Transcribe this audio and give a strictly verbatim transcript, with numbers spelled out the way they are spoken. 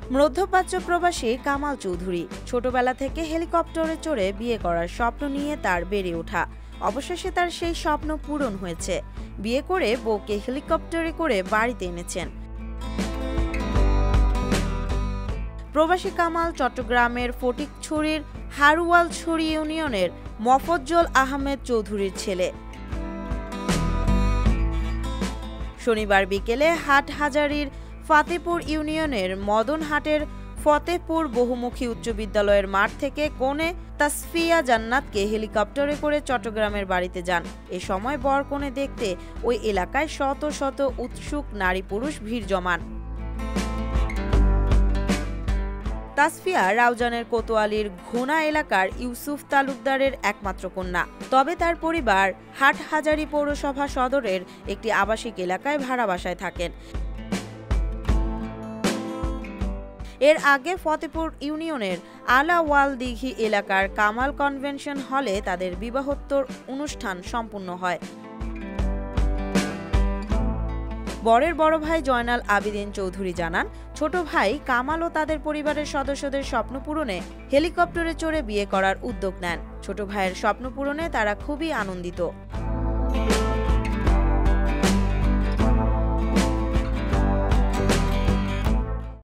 মধ্যপ্রাচ্য প্রবাসী কামাল চৌধুরী ছোটবেলা থেকে হেলিকপ্টারে চড়ে বিয়ে করার স্বপ্ন নিয়ে তার বেড়ে ওঠা। অবশেষে তার সেই স্বপ্ন পূরণ হয়েছে। বিয়ে করে বউকে হেলিকপ্টারে করে বাড়িতে এনেছেন। প্রবাসী কামাল চট্টগ্রামের ফটিকছড়ির হারুয়ালছড়ি ইউনিয়নের মফজ্জল আহমেদ চৌধুরীর ছেলে। শনিবার বিকেলে হাটহাজারীর ফাতেপুর ইউনিয়নের মদনহাটের ফতেপুর বহুমুখী উচ্চ বিদ্যালয়ের মাঠ থেকে কনে তাসফিয়া জান্নাতকে হেলিকপ্টারে করে চট্টগ্রামের বাড়িতে যান। এ সময় বর কনে দেখতে ওই এলাকায় শত শত উৎসুক নারী পুরুষ ভিড় জমান। তাসফিয়া রাউজানের কোতোয়ালির ঘোনা এলাকার ইউসুফ তালুকদারের একমাত্র কন্যা। তবে তার পরিবার হাটহাজারী পৌরসভা সদরের একটি আবাসিক এলাকায় ভাড়া বাসায় থাকেন। এর আগে ফতেপুর ইউনিয়নের আলাওয়াল দিঘি এলাকার কামাল কনভেনশন হলে তাদের বিবাহোত্তর অনুষ্ঠান সম্পন্ন হয়। বরের বড় ভাই জয়নাল আবিদিন চৌধুরী জানান, ছোট ভাই কামাল ও তাদের পরিবারের সদস্যদের স্বপ্ন পূরণে হেলিকপ্টারে চড়ে বিয়ে করার উদ্যোগ নেন। ছোট ভাইয়ের স্বপ্ন পূরণে তারা খুবই আনন্দিত।